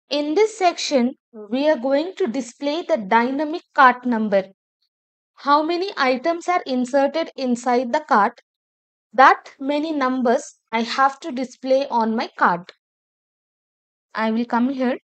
In this section, we are going to display the dynamic cart number. How many items are inserted inside the cart? That many numbers I have to display on my cart. I will come here.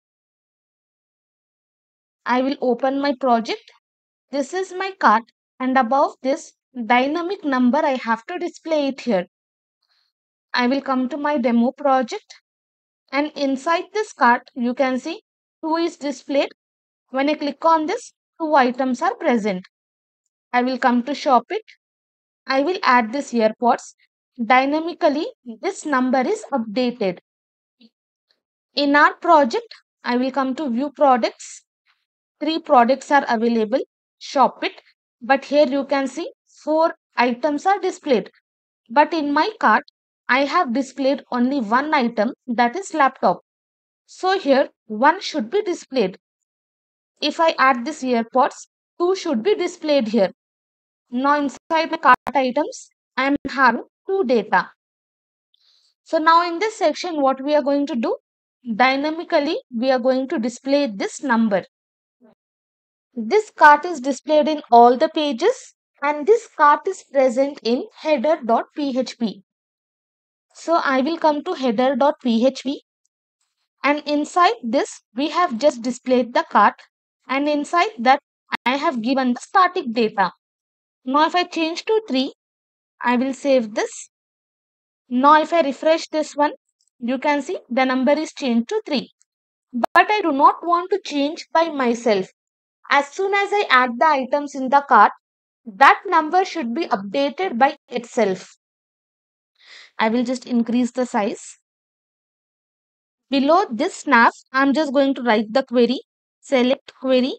I will open my project. This is my cart, and above this dynamic number I have to display it here. I will come to my demo project, and inside this cart you can see 2 is displayed. When I click on this, 2 items are present. I will come to shop it. I will add this AirPods. Dynamically, this number is updated. In our project, I will come to view products. 3 products are available. Shop it. But here you can see 4 items are displayed. But in my cart, I have displayed only 1 item, that is laptop. So here 1 should be displayed. If I add this AirPods, 2 should be displayed here. Now inside my cart items, I am having 2 data. So now in this section, what we are going to do? Dynamically, we are going to display this number. This cart is displayed in all the pages, and this cart is present in header.php. So I will come to header.php, and inside this we have just displayed the cart, and inside that I have given the static data. Now if I change to 3, I will save this. Now if I refresh this one, you can see the number is changed to 3. But I do not want to change by myself. As soon as I add the items in the cart, that number should be updated by itself. I will just increase the size. Below this snap, I am just going to write the query, select query,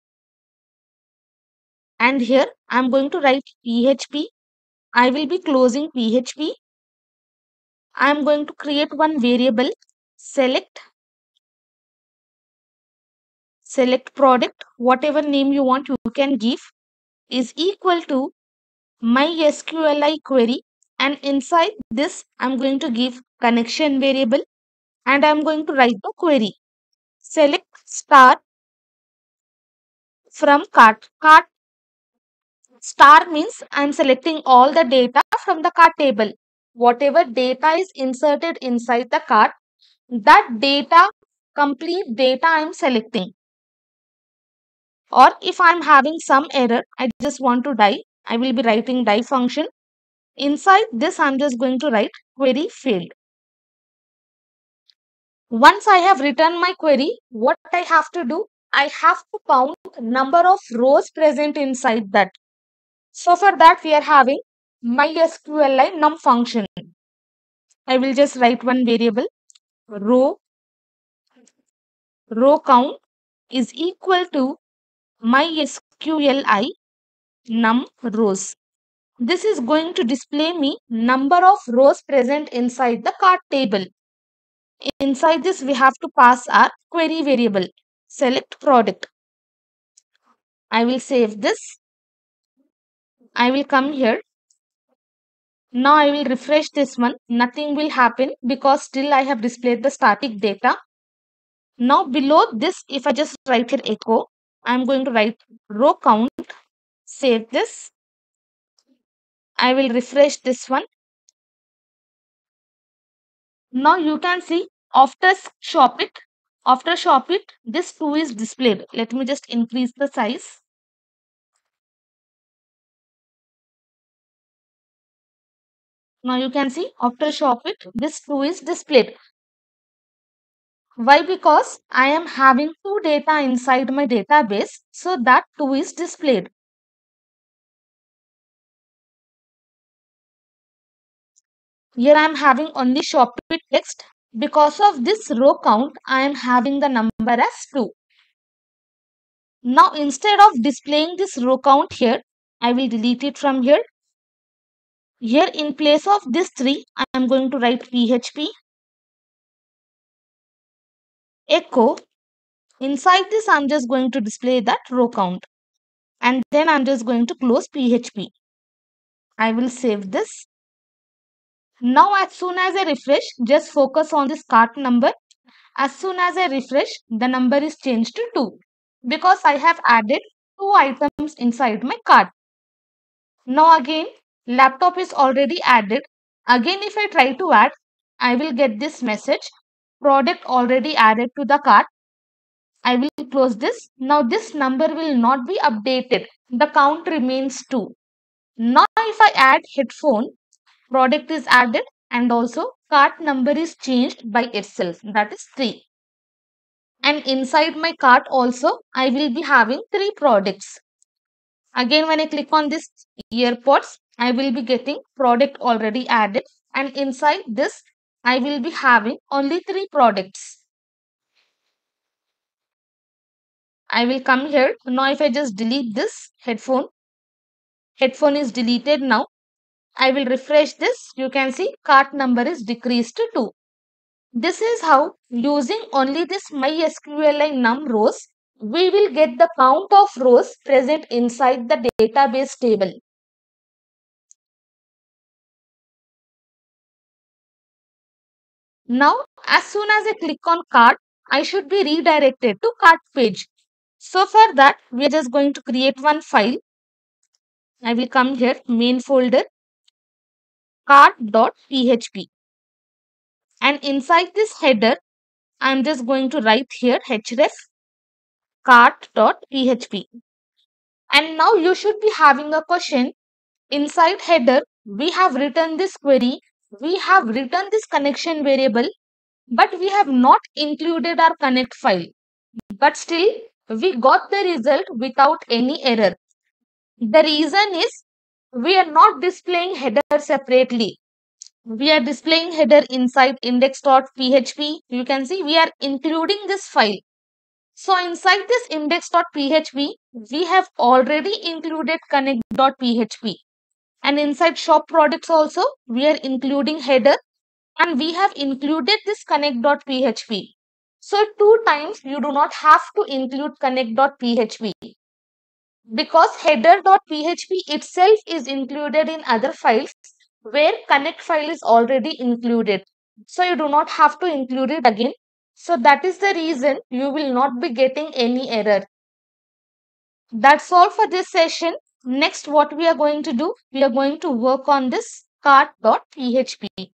and here I am going to write PHP. I will be closing PHP. I am going to create one variable, select product, whatever name you want, you can give, is equal to my SQLi query, and inside this I'm going to give connection variable, and I'm going to write the query. Select star from cart. Cart star means I'm selecting all the data from the cart table. Whatever data is inserted inside the cart, that data, complete data I'm selecting. Or if I'm having some error, I just want to die, I will be writing die function. Inside this, I'm just going to write query failed. Once I have written my query, what I have to do? I have to count number of rows present inside that. So for that, we are having MySQLi num function. I will just write one variable, row count is equal to MySQLi num rows. This is going to display me number of rows present inside the cart table. Inside this, we have to pass our query variable, select product. I will save this. I will come here. Now I will refresh this one. Nothing will happen because still I have displayed the static data. Now below this, if I just write here echo, I am going to write row count. Save this. I will refresh this one. Now you can see after shop it, this 2 is displayed. Let me just increase the size. Now you can see after shop it, this 2 is displayed. Why? Because I am having 2 data inside my database, so that 2 is displayed. Here I am having only shop it text. Because of this row count, I am having the number as 2. Now instead of displaying this row count here, I will delete it from here. Here in place of this 3, I am going to write PHP echo. Inside this, I am just going to display that row count. And then I am just going to close PHP. I will save this. Now as soon as I refresh, just focus on this cart number. As soon as I refresh, the number is changed to 2 because I have added 2 items inside my cart. Now again, laptop is already added. Again, if I try to add, I will get this message. Product already added to the cart. I will close this. Now this number will not be updated. The count remains 2. Now if I add headphone, product is added and also cart number is changed by itself. That is 3. And inside my cart also, I will be having 3 products. Again, when I click on this earpods, I will be getting product already added. And inside this, I will be having only 3 products. I will come here. Now, if I just delete this headphone is deleted now. I will refresh this. You can see cart number is decreased to 2. This is how using only this MySQLi num rows, we will get the count of rows present inside the database table. Now, as soon as I click on cart, I should be redirected to cart page. So for that, we are just going to create one file. I will come here, main folder, cart.php. And inside this header, I am just going to write here href cart.php. And now you should be having a question. Inside header, we have written this query, we have written this connection variable, but we have not included our connect file. But still, we got the result without any error. The reason is we are not displaying header separately. We are displaying header inside index.php. You can see we are including this file. So inside this index.php, we have already included connect.php. And inside shop products also, we are including header and we have included this connect.php. So 2 times you do not have to include connect.php because header.php itself is included in other files where connect file is already included. So you do not have to include it again. So that is the reason you will not be getting any error. That's all for this session. Next, what we are going to do, we are going to work on this cart.php.